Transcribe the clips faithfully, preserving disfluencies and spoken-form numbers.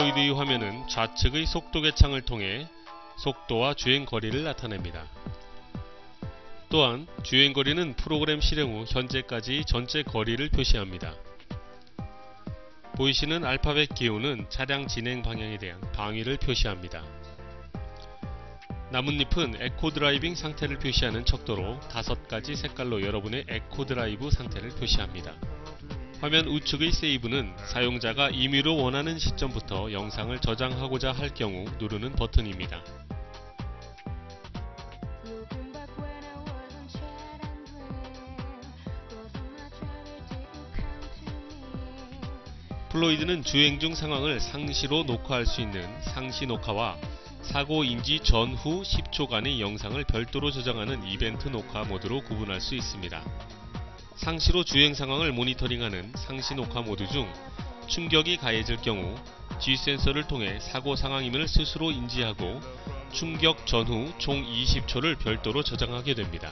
플로이드의 화면은 좌측의 속도계 창을 통해 속도와 주행거리를 나타냅니다. 또한 주행거리는 프로그램 실행 후 현재까지 전체 거리를 표시합니다. 보이시는 알파벳 기호는 차량 진행 방향에 대한 방위를 표시합니다. 나뭇잎은 에코 드라이빙 상태를 표시하는 척도로 다섯 가지 색깔로 여러분의 에코 드라이브 상태를 표시합니다. 화면 우측의 세이브는 사용자가 임의로 원하는 시점부터 영상을 저장하고자 할 경우 누르는 버튼입니다. 플로이드는 주행 중 상황을 상시로 녹화할 수 있는 상시 녹화와 사고 인지 전후 십 초간의 영상을 별도로 저장하는 이벤트 녹화 모드로 구분할 수 있습니다. 상시로 주행 상황을 모니터링하는 상시 녹화 모드 중 충격이 가해질 경우 G센서를 통해 사고 상황임을 스스로 인지하고 충격 전후 총 이십 초를 별도로 저장하게 됩니다.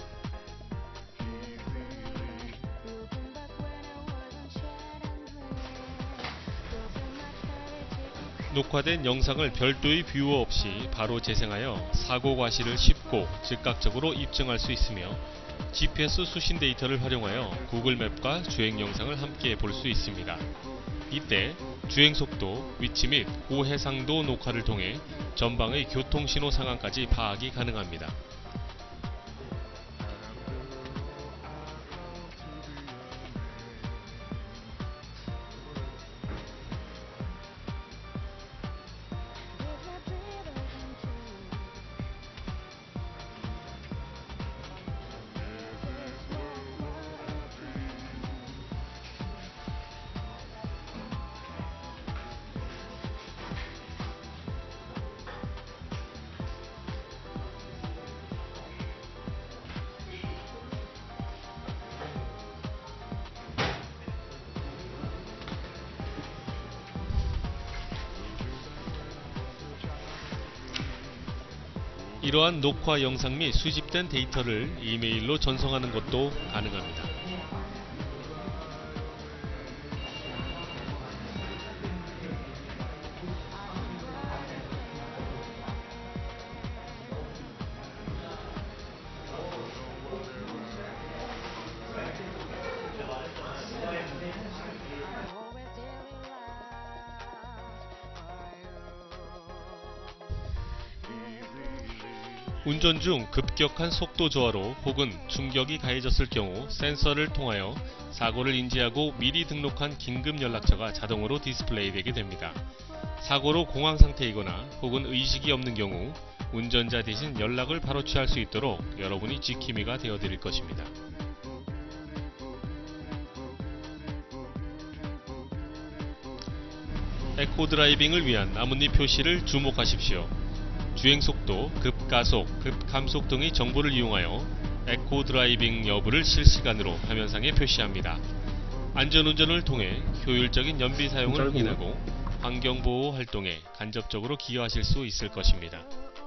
녹화된 영상을 별도의 뷰어 없이 바로 재생하여 사고 과실을 쉽고 즉각적으로 입증할 수 있으며 지피에스 수신 데이터를 활용하여 구글맵과 주행 영상을 함께 볼 수 있습니다. 이때 주행속도, 위치 및 고해상도 녹화를 통해 전방의 교통신호 상황까지 파악이 가능합니다. 이러한 녹화 영상 및 수집된 데이터를 이메일로 전송하는 것도 가능합니다. 운전 중 급격한 속도 저하로 혹은 충격이 가해졌을 경우 센서를 통하여 사고를 인지하고 미리 등록한 긴급 연락처가 자동으로 디스플레이 되게 됩니다. 사고로 공황 상태이거나 혹은 의식이 없는 경우 운전자 대신 연락을 바로 취할 수 있도록 여러분이 지킴이가 되어 드릴 것입니다. 에코 드라이빙을 위한 나뭇잎 표시를 주목하십시오. 주행속도, 급가속, 급감속 등의 정보를 이용하여 에코 드라이빙 여부를 실시간으로 화면상에 표시합니다. 안전운전을 통해 효율적인 연비 사용을 확인하고 환경보호 활동에 간접적으로 기여하실 수 있을 것입니다.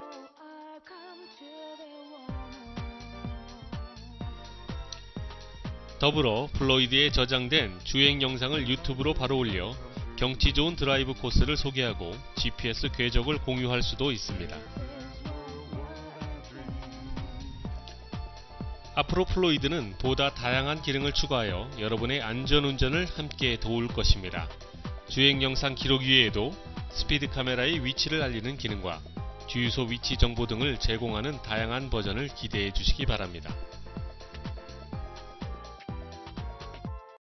더불어 플로이드에 저장된 주행 영상을 유튜브로 바로 올려 경치 좋은 드라이브 코스를 소개하고 지피에스 궤적을 공유할 수도 있습니다. 앞으로 플로이드는 보다 다양한 기능을 추가하여 여러분의 안전운전을 함께 도울 것입니다. 주행 영상 기록 위에도 스피드 카메라의 위치를 알리는 기능과 주유소 위치 정보 등을 제공하는 다양한 버전을 기대해 주시기 바랍니다.